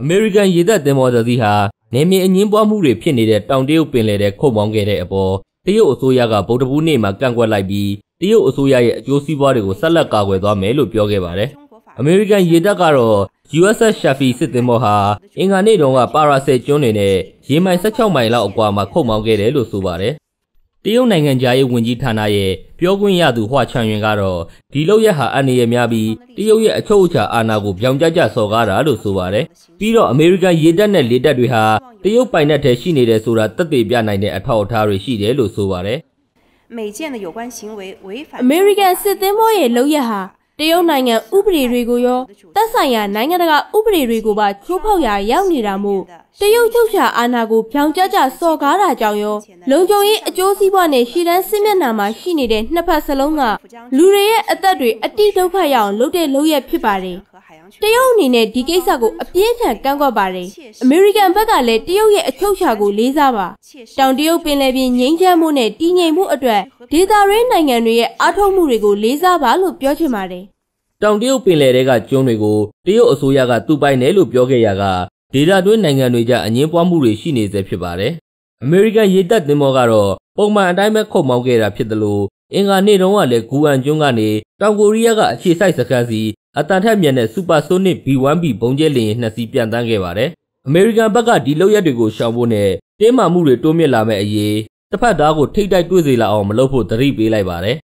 American ရေတပ်သင်္ဘောတစ်စီးဟာနေမြေအငင်းပွားမှုတွေဖြစ်နေတဲ့တောင်တရုတ်ပင်လယ်ထဲခုတ်မောင်းခဲ့တဲ့အပေါ်တရုတ်အစိုးရကဗုဒ္ဓဘူးနေ့မှာကန့်ကွက်လိုက်ပြီးတရုတ်အစိုးရရဲ့အကျိုးစီးပွားတွေကိုဆက်လက်ကာကွယ်သွားမယ်လို့ပြောခဲ့ပါတယ်။ American ရေတပ်ကတော့ USS Shafi စစ်သင်္ဘောဟာအင်္ဂါနေ့တုန်းကပါရာဆယ်ကျွန်းတွေနဲ့ရေမိုင်16မိုင်လောက်အကွာမှာခုတ်မောင်းခဲ့တယ်လို့ဆိုပါတယ်။တရုတ်နိုင်ငံသားရေးဝန်ကြီးဌာနရဲ့ပြောခွင့်ရသူဟွာချန်ယွင်ကတော့ဒီလောက်ရဟာအနေရများပြီးတရုတ်ရဲ့အချုပ်အခြာအာဏာကိုပြောင်ကျကျစော်ကားတာလို့ဆိုပါတယ်။ပြီးတော့ American ရေတပ်နဲ့လေတပ်တွေဟာတရုတ်ပိုင်နက်ထဲရှိနေတဲ့ဆိုတာသက်သေပြနိုင်တဲ့အထောက်အထားတွေရှိတယ်လို့ဆိုပါတယ်။ American စစ်သင်္ဘောရဲ့လုပ်ရက်ဟာတရုတ်နိုင်ငံဥပဒေတွေကိုရောသက်ဆိုင်ရာနိုင်ငံတကာဥပဒေတွေကိုပါချိုးဖောက်ရာရောက်နေတာမို့တရုတ်ချုပ်ချာအာဏာကိုပြောင်ကျကျစော်ကားတာကြောင့်ရောလုံခြုံရေးအကျိုးစီးပွားနဲ့ရှေ့တန်းစစ်မျက်နှာမှာရှိနေတဲ့နှစ်ဖက်စလုံးကလူတွေရဲ့အသက်တွေအတိဒုက္ခရအောင်လုပ်တဲ့လုပ်ရက်ဖြစ်ပါတယ်။တရုတ်အနေနဲ့ဒီကိစ္စကိုအပြင်းထန်ကန့်ကွက်ပါတယ်။ American ဘက်ကလည်းတရုတ်ရဲ့အချုပ်အခြာကိုလေးစားပါ။တောင်တရုတ်ပင်လယ်ပြင်ငြိမ်းချမ်းမှုနဲ့တည်ငြိမ်မှုအတွက်ဒေသရင်းနိုင်ငံတွေရဲ့အားထုတ်မှုတွေကိုလေးစားပါလို့ပြောချင်ပါတယ်။တောင်တရုတ်ပင်လယ်ထဲကကျွန်းတွေကိုတရုတ်အစိုးရကသူ့ပိုင်တယ်လို့ပြောခဲ့ရကဒေသတွင်းနိုင်ငံတွေကြားအငင်းပွားမှုတွေရှိနေစေဖြစ်ပါတယ်။ American ရေတပ်သင်္ဘောကတော့ပုံမှန်အတိုင်းပဲခုတ်မောင်းခဲ့တာဖြစ်တယ်လို့အင်္ဂါနေ့တုန်းကလည်းဂူအန်ကျွန်းကနေတောင်ကိုရီးယားကအခြေစိုက်စခန်းစီအတန်ထက်မြန်တဲ့ Supersonic B-1B ဘုံကျဲလေယာဉ်2စီးပြန်တန်းခဲ့ပါတယ်။ American ဘက်ကဒီလုပ်ရက်တွေကိုရှောင်ဖို့နဲ့တင်းမာမှုတွေတိုးမြင့်လာမဲ့အရေးတစ်ဖက်သားကိုထိတ်တိုက်တွေ့စေလာအောင်မလုပ်ဖို့သတိပေးလိုက်ပါတယ်